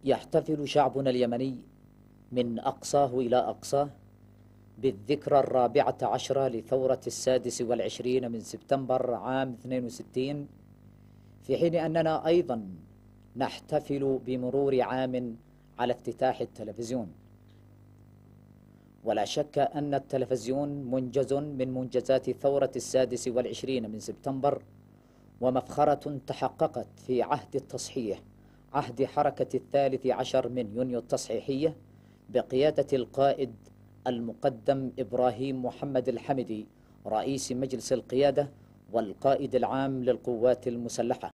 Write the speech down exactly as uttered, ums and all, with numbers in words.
يحتفل شعبنا اليمني من أقصاه إلى أقصاه بالذكرى الرابعة عشرة لثورة السادس والعشرين من سبتمبر عام اثنين وستين، في حين أننا أيضا نحتفل بمرور عام على افتتاح التلفزيون. ولا شك أن التلفزيون منجز من منجزات ثورة السادس والعشرين من سبتمبر، ومفخرة تحققت في عهد التصحيح، عهد حركة الثالث عشر من يونيو التصحيحية بقيادة القائد المقدم إبراهيم محمد الحمدي رئيس مجلس القيادة والقائد العام للقوات المسلحة.